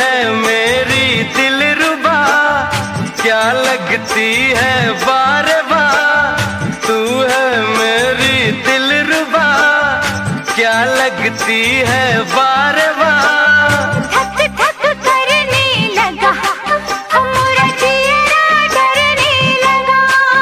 है मेरी दिलरुबा, क्या लगती है बार बार। तू है मेरी दिलरुबा, क्या लगती है बार बार। धक धक करने लगा, हमारा चेहरा डरने लगा।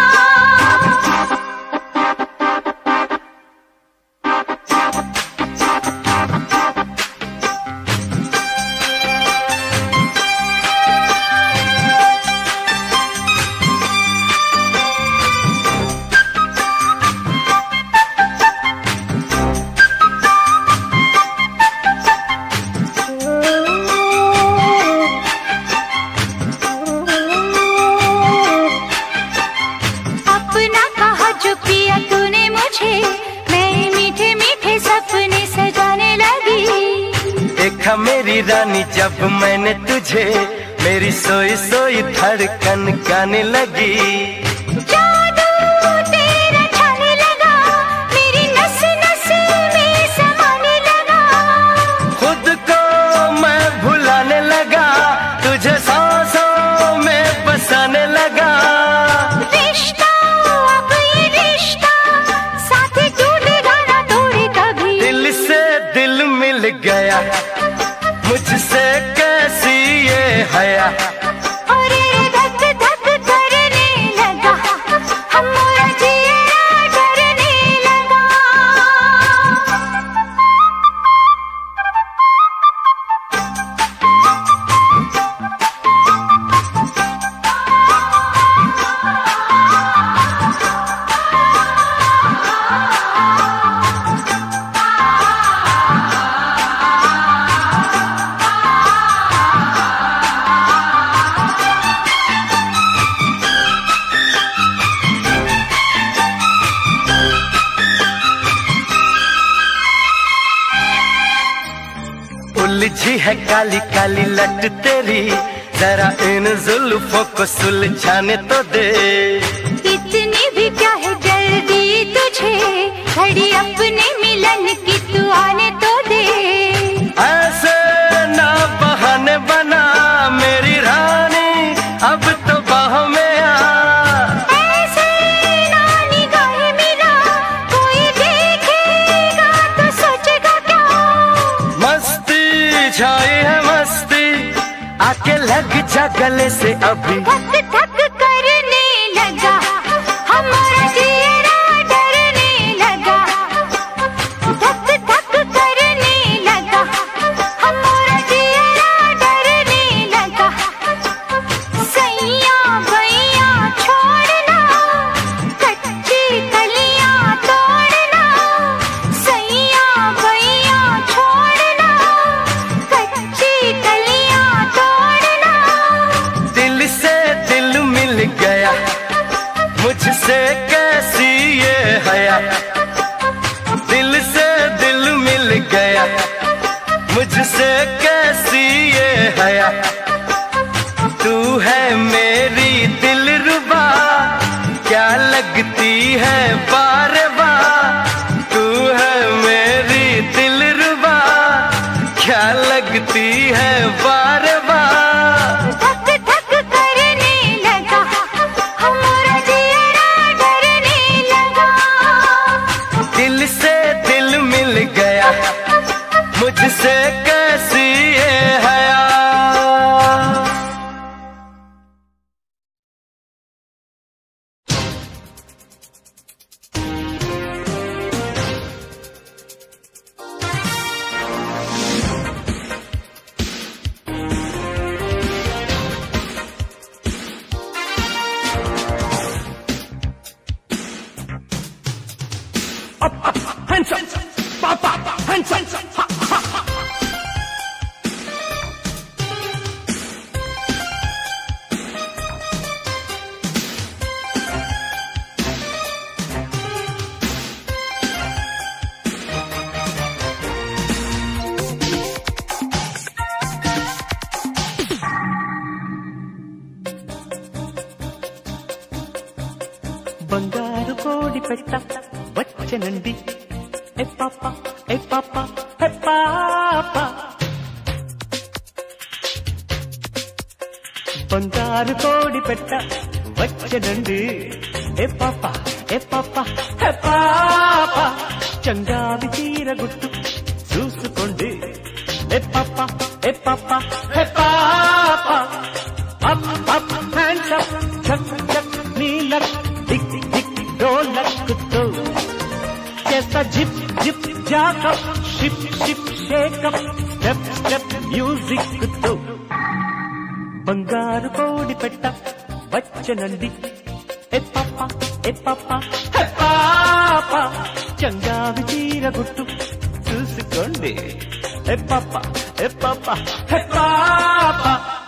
अपना कहा जो पिया तूने मुझे, मैं मीठे मीठे सपने सजाने लगी। देखा मेरी रानी जब मैंने तुझे, मेरी सोई सोई धड़कन गाने लगी। जादू तेरा छाने लगा, मेरी नस नस में समाने लगा। खुद को मैं भुलाने लगा, तुझे सांसों में बसाने लगा। रिश्ता अब ये रिश्ता, साथ टूटेगा ना तोड़े कभी। दिल से दिल मिल गया, मुझसे कैसी ये हया। और ये धक धक करने लगा, हमारा चेहरा डरने लगा। उलझी है काली काली लट तेरी, जरा इन जुल्फों को सुलझाने तो दे। इतनी भी क्या है जल्दी तुझे, घड़ी अपने मिलन की तू आने तो दे। ऐसे ना बहाने बना मेरी रानी, अब तो बाहों में आ। ऐसे ना निगाहें मिला, कोई देखेगा तो सोचेगा क्या। मस्ती छाई है मस्ती, आके लग जा गले से अभी। धक धक करने लगा, हमारा चेहरा डरने लगा। धक धक करने लगा, हमारा चेहरा डरने लगा। सैया भैया छोड़ना, कच्ची कलियां तोड़ना। सैया भैया छोड़ना, कच्ची कलियां तोड़ना। दिल से दिल मिल गया, मुझसे कैसी ये हया। दिल से दिल मिल गया, मुझसे कैसी ये हया। तू है मेरी दिलरुबा, क्या लगती है बार बार। तू है मेरी दिलरुबा, क्या लगती है बार बार। धक धक करने लगा, हमारा चेहरा डरने लगा। दिल से दिल मिल गया, मुझसे कैसी ये हया। Hands up, pop up, hands up, ha ha ha. ಬಂಗಾರು ಕೋಡಿ ಪೆಟ್ಟ ಬಚ್ಚನಂದಿ ಎ ಪಾಪ ಎ ಪಾಪ ಎ ಪಾಪ బంగారు కోడి పెట్ట వచ్చనండి ఏ పాప ఏ పాప హే పాప చంగావి చీర గుట్టు చూసుకోండి ఏ పాప ఏ పాప హే పాప అప్ అప్ హ్యాండ్స్ అప్ చక్ చక్ నీలక్ టిక్ టిక్ డోలక్తో చేస్తా zip zip jack up ship ship shake up step step music తో బంగారు కోడి పెట్ట వచ్చనండి ఏ పాప ఏ పాప హే పాప చంగావి చీర గుట్టు చూసుకోండి ఏ పాప ఏ పాప హే పాప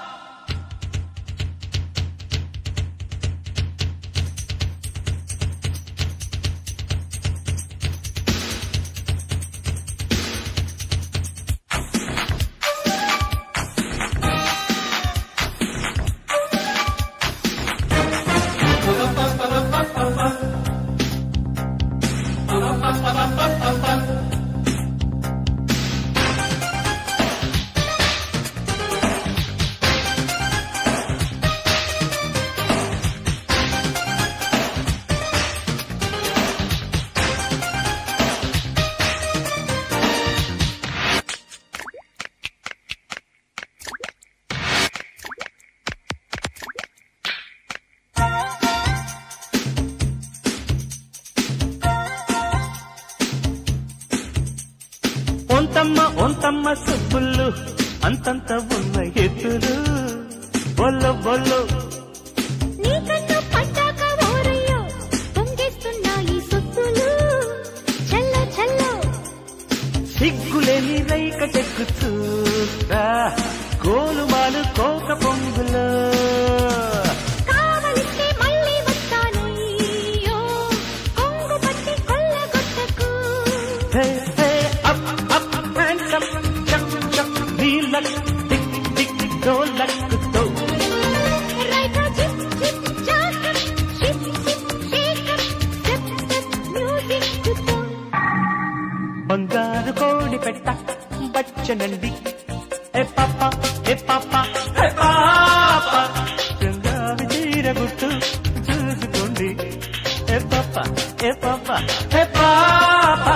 ఒంతమ్మ సుబ్బులు అంతంత ఉన్న ఎత్తులు బొల్లు బొల్లు నీకన్ను పట్టాక ఓరయ్యో పొంగేస్తున్నాయి సొత్తులు చల్ల చల్ల సిగ్గులేని రైక చెక్కు చూస్తా గోలుమాలు కోక పొంగులు కావలిస్తే మళ్ళీ వస్తానయ్యో కొంగు పట్టి కొల్లగొట్టకు హే హే అప్ అప్ హ్యాండ్స్ అప్ చక్ చక్ నీలక్ టిక్ టిక్ డోలక్తో right zip zip jack up ship ship shake up step step music తో బంగారు కోడి పెట్ట వచ్చనండి ఏ పాప ఏ పాప హే పాప చంగావి చీర గుట్టు చూసుకోండి ఏ పాప ఏ పాప హే పాప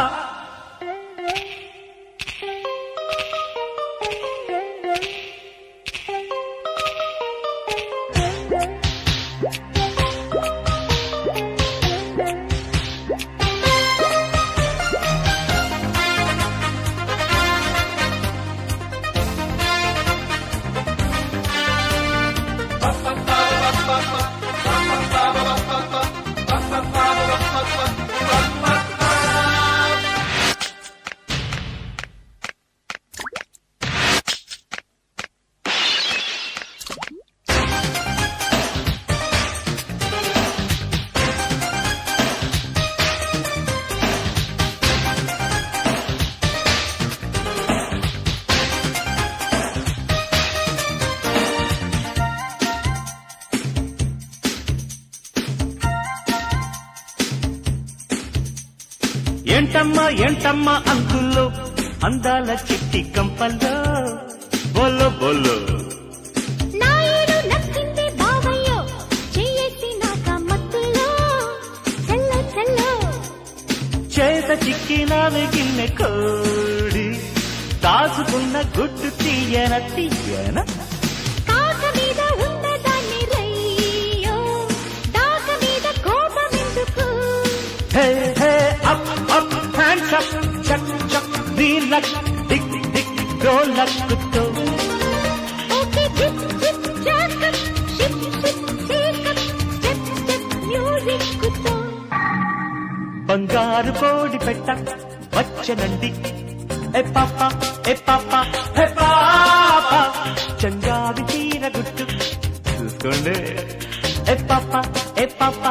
ఏంటమ్మా అంకుల్లో అందాల చిట్టి కంపల్లో బోలో బోలో నాయుడు నచ్చింది బావయ్యో చెయ్యేసి నాక మత్తులో చల్ల చల్ల చేత చిక్కినావే గిన్నె కోడి దాచుకున్న గుడ్డు తీయన తీయన కాక మీద ఉన్నదాన్ని రయ్యో దాక మీద కోపమెందుకు హే హే అప్ అప్ హ్యాండ్స్ అప్ చక్ చక్ నీలక్ టిక్ టిక్ డోలక్తో okay zip zip jack up ship ship shake up step step music తో బంగారు కోడి పెట్ట వచ్చనండి ఏ పాప హే పాప చంగావి చీర గుట్టు చూసుకోండి ఏ పాప హే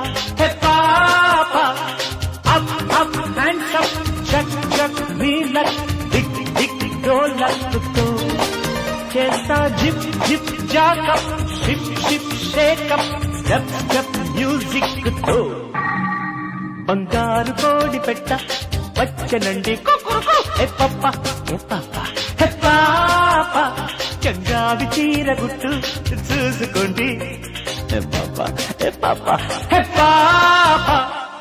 పాప అప్ అప్ హ్యాండ్స్ అప్ చక్ చక్ నీలక్ టిక్ టిక్ డోలక్తో చేస్తా zip zip jack up ship ship shake up step step music తో బంగారు కోడి పెట్ట వచ్చనండి ఏ పాప హే పాప చంగావి చీర గుట్టు చూసుకోండి పాపా పాపా పాపా.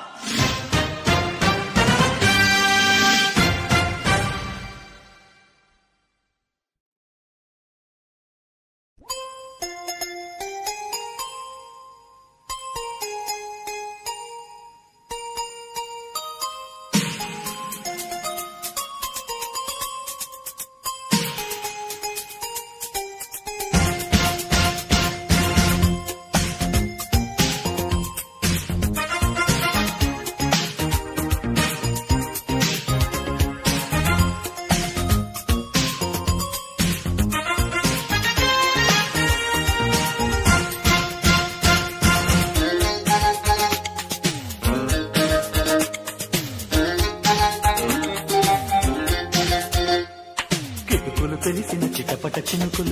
తెలిసిన చిటపట చినుకులు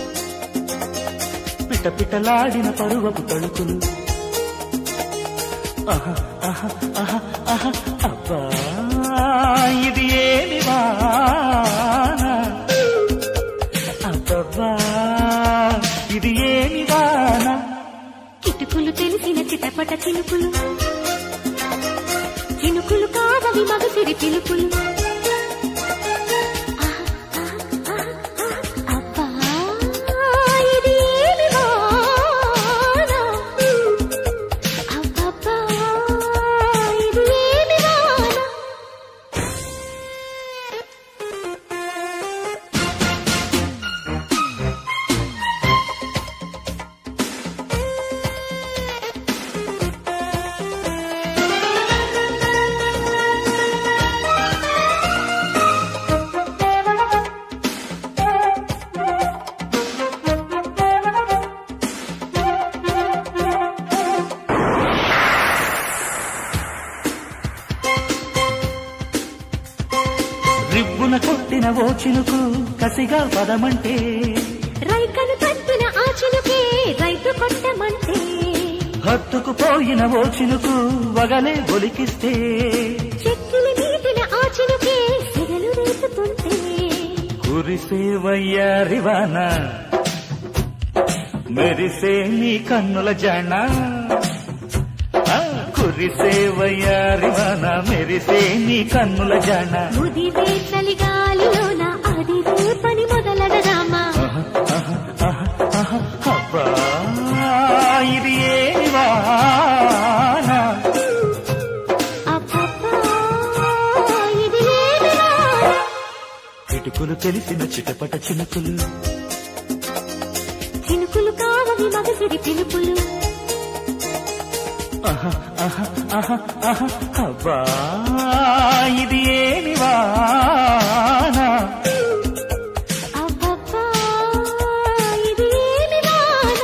పిట పిటలాడిన పరువపు తళుకులు అబ్బా ఇది ఏమి వాన అబ్బా ఇది ఏమి వాన కిటుకులు తెలిసిన చిటపట చినుకులు చినుకులు కావవి మగసిరి పిలుపులు రిబ్బున కొట్టిన ఓ చినుకు కసిగా పదమంటే రైకను తట్టిన ఆ చినుకే రైతు కొట్టమంటే హత్తుకుపోయిన ఓ చినుకు వగలే ఒలికిస్తే చెక్కులు నీటిన ఆ చినుకే సిగలు రేపుతుంటే కురిసే వయ్యారివాన మెరిసే నీ కన్నుల జాణ కురిసే వయ్యారివాన మెరిసే నీ కన్నుల జాణ ముదివే చలిగాలిలోన అది రేపని మొదలడరామా అబ్బా ఇది ఏమి వాన అబ్బబ్బా ఇది ఏమి వాన కిటుకులు తెలిసిన చిటపట చినుకులు చినుకులు కావవి మగసిరి పిలుపులు అబ్బా ఇది ఏమి వాన అబ్బబ్బా ఇది ఏమి వాన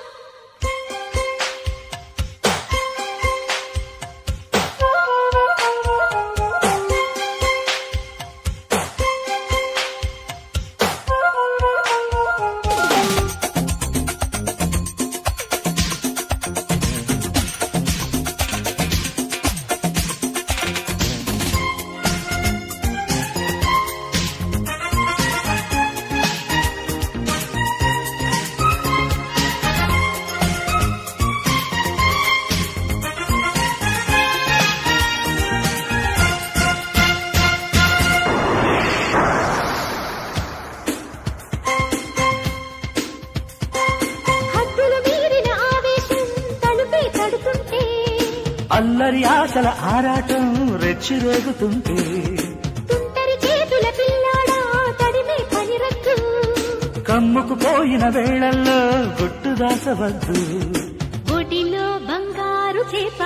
అల్లరి ఆశల ఆరాటం రెచ్చిరేగుతుంటే తుంటరి చేతుల పిల్లాడా తడిమే పనిరక్కు కమ్ముకుపోయిన వేళల్లో గుట్టు దాసవద్దు ఒడిలో బంగారు చేప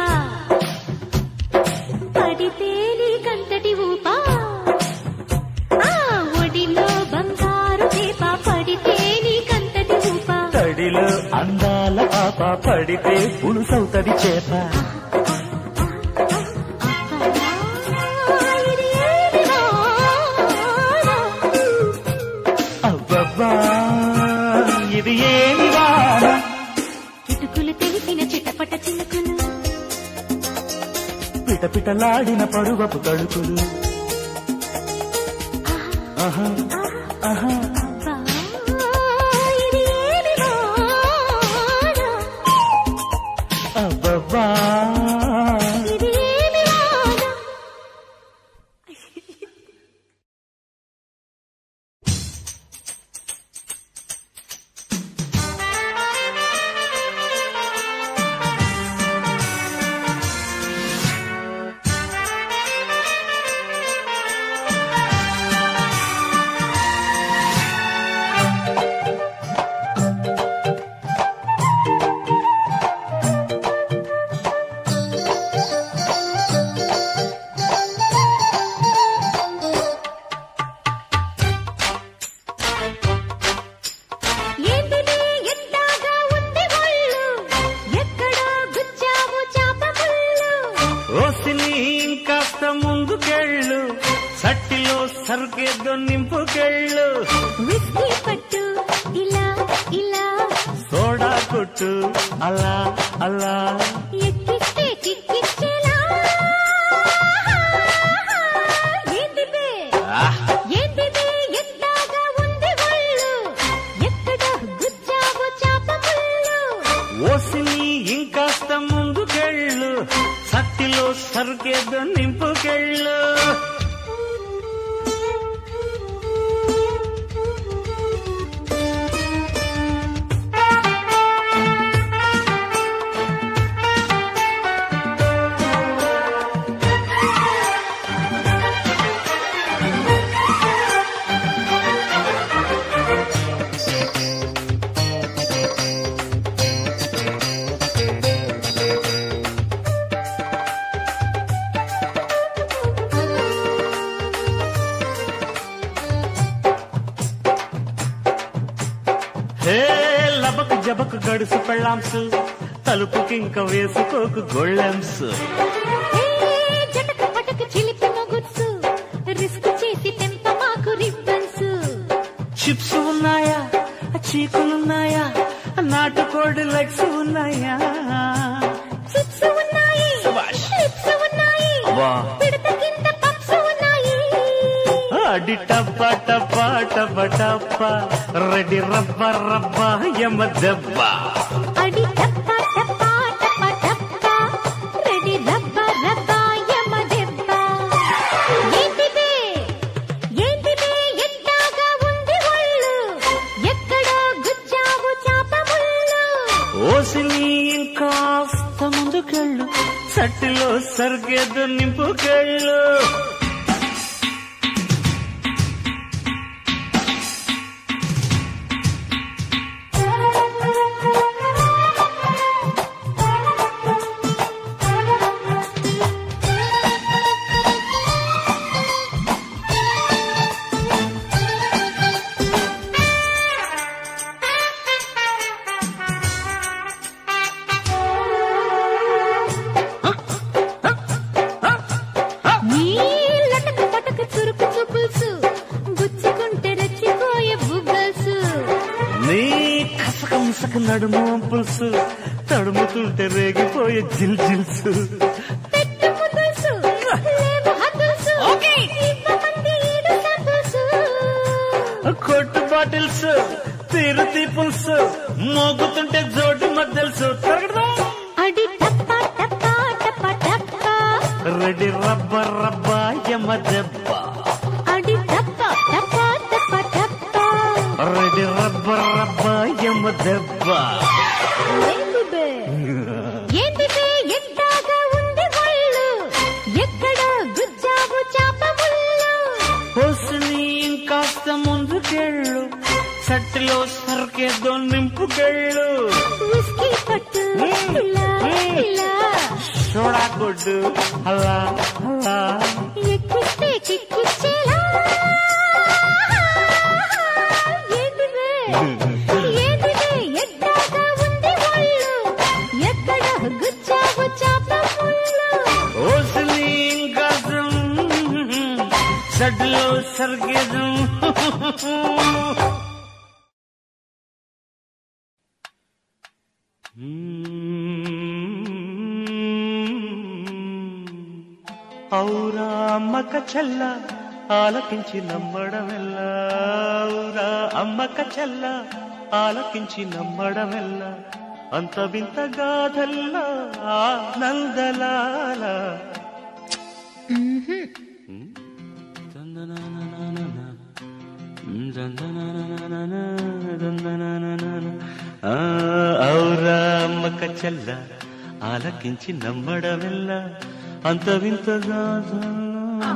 పడితే నీకంతటి ఊపా ఒడిలో బంగారు చేప పడితే నీకంతటి ఊపా తడిలో అందాల పాప పడితే పులుసవుతది చేప అబ్బబ్బా ఇది ఏమి వాన కిటుకులు తెలిసిన చిటపట చినుకులు పిటపిటలాడిన పరువపు తడుకులు అబ్బా ముందుకెళ్ళు సట్టిలో సరుకేదో నింపుకెళ్ళు విస్కీ పట్టు ఇలా ఇలా సోడా కొట్టు అలా అలా ఎక్కిస్తే కిక్కిచ్చేలా ఏంటిదే ఏంటిదే ఎంతగా ఉంది ఒళ్ళు ఎక్కడ గుచ్చావు చాప ముళ్ళు ఓసిని ఇంకాస్త ముందుకెళ్ళు సట్టిలో సరుకేదో నింపుకెళ్ళు లబకు జబకు గడుసు పెళ్ళాంసు తలుపుకింక వేసుకోకు గొళ్ళెంసు జటక పటక చిలిపి మొగుడ్సు రిస్క్ చేసి తెంప మాకు రిబ్బన్స్ చిప్స్ ఉన్నాయా చీకులున్నాయా నాటుకోడి లెగ్స్ ఉన్నాయా చిప్స్ ఉన్నాయి చిప్స్ ఉన్నాయి పిడత కింద పప్స్ ఉన్నాయి అడి టప్ప టప్ప టప్ప టప్ప రెడీ రబ్బ రబ్బ యమ దెబ్బ అడి టప్ప టప్ప టప్ప టప్ప రెడీ రబ్బ రబ్బ యమ దెబ్బ ఏంటిదే ఏంటిదే ఎంతగా ఉంది ఒళ్ళు ఎక్కడ గుచ్చావు చాప ముళ్ళు ఓసిని ఇంకాస్త ముందుకెళ్ళు సట్టిలో సరిగేదో నింపుకెళ్ళు నడుము పులుసు తడుముతుంటే రేగిపోయే జిల్ జిల్సు కొట్టు బాటిల్స్ తిరుతి పులుసు మోగుతుంటే జోడు మద్దెలుసు అడి టప్ప టప్ప టప్ప టప్ప రెడీ రబ్బ రబ్బ యమ దెబ్బ అడి టప్ప టప్ప టప్ప టప్ప రెడీ రబ్బ రబ్బ యమ దెబ్బ ఏంటిదే ఎంతగా ఉంది ఒళ్ళు ఎక్కడ గుచ్చావు చాప ముళ్ళు ఓసిని ఇంకాస్త ముందుకెళ్ళు సట్టిలో సరుకేదో నింపుకెళ్ళు విస్కీ పట్టు ఇలా ఇలా సోడా కొట్టు అలా అలా ఎక్కిస్తే కిక్కిచ్చేలా ఏంటిదే ఏంటిదే ఎంతగా ఉంది ఒళ్ళు ఎక్కడ గుచ్చావు చాప ముళ్ళు ఓసిని ఇంకాస్త సట్టిలో సరుకేదో ఔరా అమ్మక చెల్ల ఆలకించి నమ్మడమెల్ల ఔరా అమ్మక చెల్ల ఆలకించి నమ్మడమెల్ల అంత వింత గాథల్లా ఆనందలాల ఔరా అమ్మక చెల్ల ఆలకించి నమ్మడమెల్ల అంత వింత గాథల్లా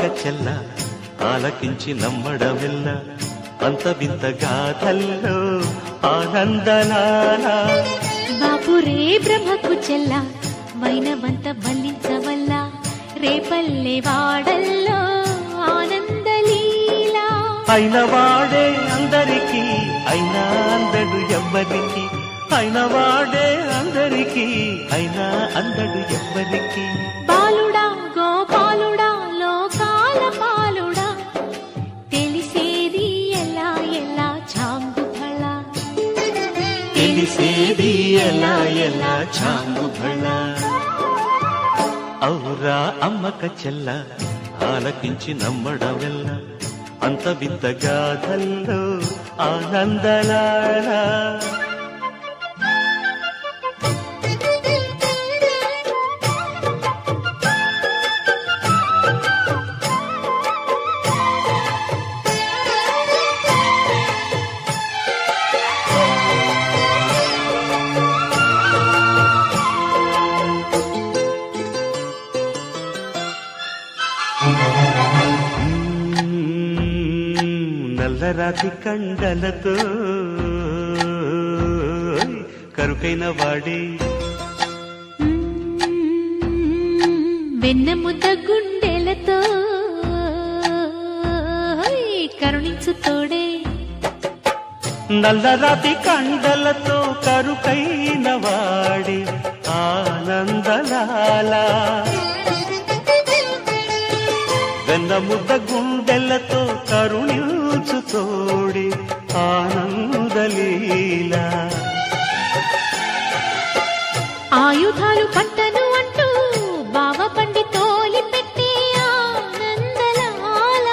అమ్మక చెల్ల ఆలకించి నమ్మడమెల్ల అంత వింత గాథల్లో ఆనందనాల బాపురే బ్రహ్మకు చెల్ల వైనవంత వల్లించవల్ల రేపల్లె వాడల్లో ఆనందలీలా అయిన వాడే అందరికీ అయినా అందడు ఎవ్వరికి అయిన వాడే అందరికీ అయినా అందడు ఎవ్వరికి బాలుడా గోపాలుడా లోకాల పాలుడా తెలిసేది ఎలా ఎలా చాంగు ఫళ తెలిసేది ఎలా ఎలా చాంగు ఫళ ఔరా అమ్మక చెల్ల ఆలకించి నమ్మడమెల్ల అంత వింత గాథల్లో ఆనందలాల నల్లరాతి కండలతో కరుకైన వాడి వెన్న ముద్ద గుండెలతో కరుణించు తోడే నల్లరాతి కండలతో కరుకైన వాడి ఆనందలాల వెన్న ముద్ద గుండెలతో కరుణించు తోడి ఆనందలీల ఆయుధాలు పట్టను అంటూ బావ పండి తోలి పెట్టే ఆనందలాల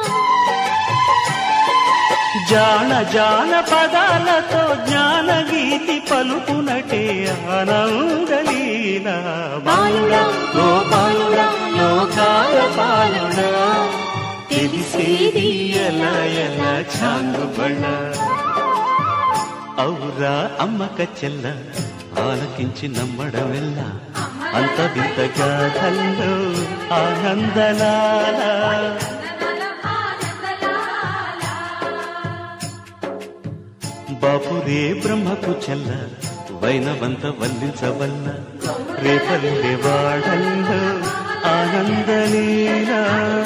జాన జాన పదాలతో జ్ఞానగీతి పలుకునటే ఆనందలీల బాలుడా గోపాలుడా లోకాల పాలుడా తెలిసేది ఎలా ఎలా చాంగు బళ్ళ ఔరా అమ్మక చెల్ల ఆలకించి నమ్మడమెల్ల అంత వింత గాథల్లో ఆనందలాల బాపురే బ్రహ్మకు చెల్ల వైనవంత వల్లించవల్ల రేపల్లె వాడల్లో ఆనందలీలా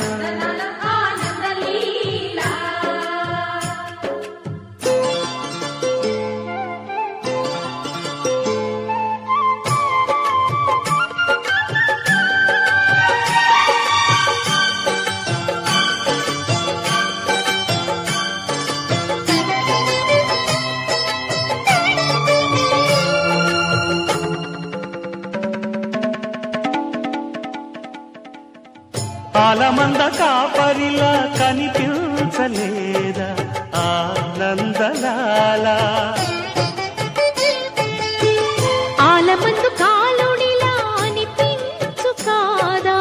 ఆలమంద కాపరిలా కనిపించలేదా ఆనందలాల ఆలమందు కాలుడిలా అనిపించు కాదా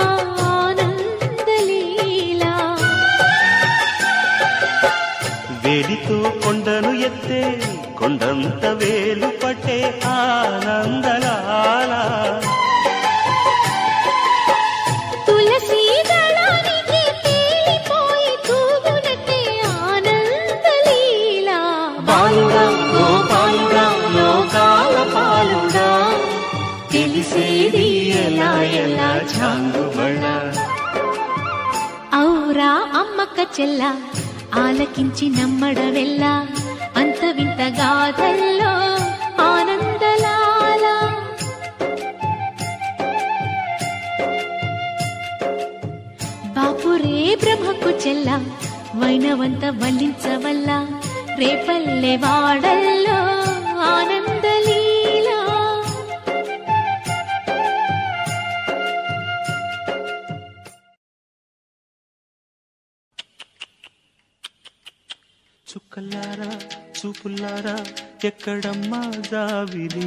ఆనందలీలా వేడితో కొండను ఎత్తే కొండంత వేలు పట్టే ఆనందలాల తులసి దళానికి తేలిపోయి తూగునట్టే ఆనందలీలా బాలుడా గోపాలుడా లోకాల పాలుడా తెలిసేది ఎలా ఎలా చాంగు బళ్ళ ఔరా అమ్మక్క చెల్ల ఆలకించి నమ్మడవెల్ల అంత వింత గాథల్లో ఆనందలాల బాపురే బ్రహ్మకు చెల్ల వైనవంత వల్లించవల్ల రేపల్లె వాడల్లో ఆనందలీలా చుక్కలారా చూపుల్లారా ఎక్కడమ్మా జావిలి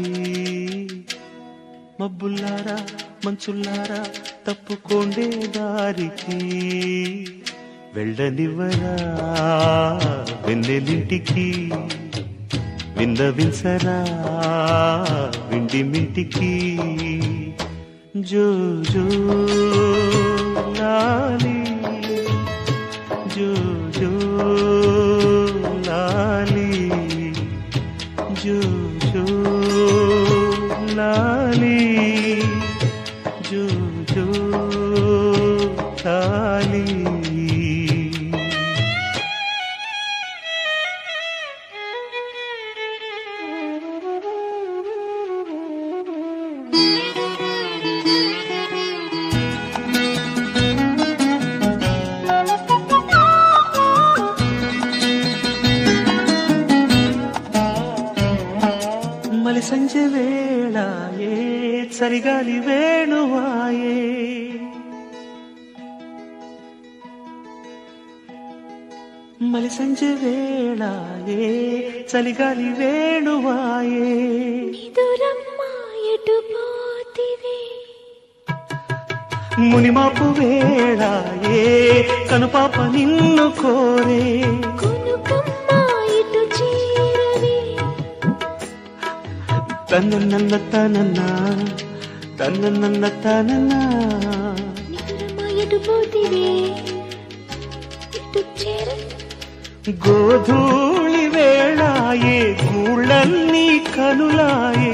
మబ్బుల్లారా మంచుల్లారా తప్పుకోండే దారికి వెళ్ళనివ్వరా వెన్నెలింటికి విన్నవించరా విండి మిటికి జో జో లాలి లాలి జో జో లాలి మలి సంజె వేళాయే చలిగాలి వేణువాయే మలి సంజె వేళాయే చలిగాలి వేణువాయే నిదురమ్మా ఎటు పోతివే మునిమాపు వేళాయే కనుపాప నిన్ను కోరే కొనుకమ్మా ఇటు చేరవే తనన్న తనన్న తనన్న తనన్న నిదురమ్మా ఎటు పోతివే ఇటు చేరవే గోధూళి వేళాయే గూళ్ళన్నీ కనులాయే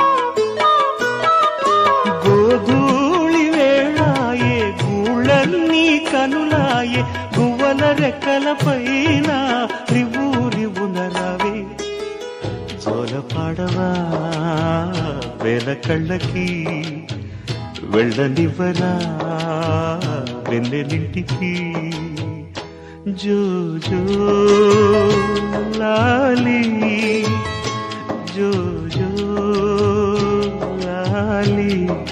గోధూళి వేళాయే గూళ్ళన్నీ కనులాయే గువ్వల రెక్కల పైన రివు రివునరావే జోల పాడవా వేల కళ్ళకి వెళ్ళనివ్వరా వెన్నెలింటికి జో జో లాలి జో జో లాలి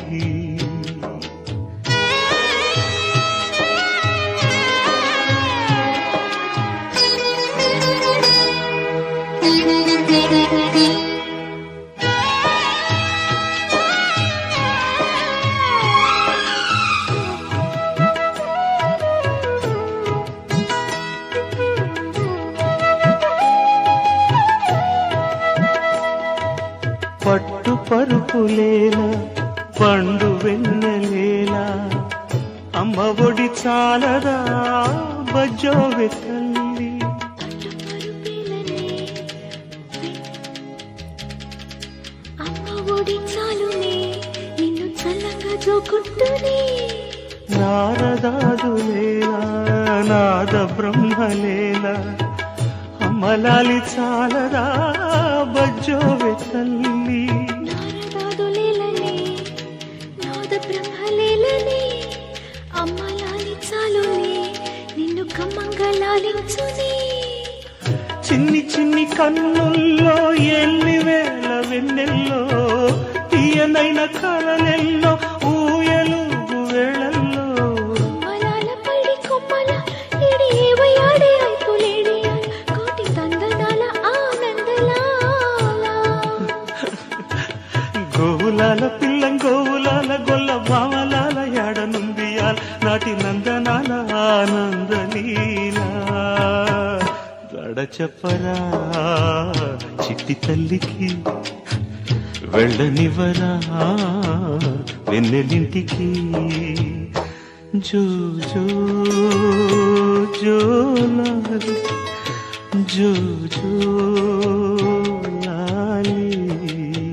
పట్టు పరుపులేలా పండు వెన్నెలేలా అమ్మ ఒడి చాలదా బజ్జోవె తల్లి అమ్మ ఒడి చాలునే నిన్ను చల్లగా జోకుంటూనే నారదాదులేలా నాద బ్రహ్మలేలా అమ్మలాలి చాలదా బజ్జోవె తల్లి నారదాదులేలనే నాద బ్రహ్మలేలనే అమ్మ లాలించాలునే నిన్ను కమ్మంగా లాలించునే చిన్ని చిన్ని కన్నుల్లో ఎన్ని వేల వెన్నెల్లో తీయనైన కళలెల్లో ఊయలుగు వేళల్లో మలాల పడి కొమ్మల ఇడి ఏవయాడే అయిపోలేడియా కోటి తందనాల ఆనందలాల గోవులాల పిల్లం గోవులాల గొల్ల భామలాల యాడనుందియాల నాటి నందనాల ఆనందలీలా గడ చెప్పరా చిట్టి తల్లికి వెళ్ళనివ్వరా వెన్నెలింటికి జో జో జో లాలి జో జో లాలి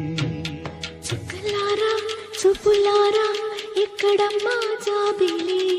చుక్కలారా చూపులారా ఎక్కడమ్మా జాబిలి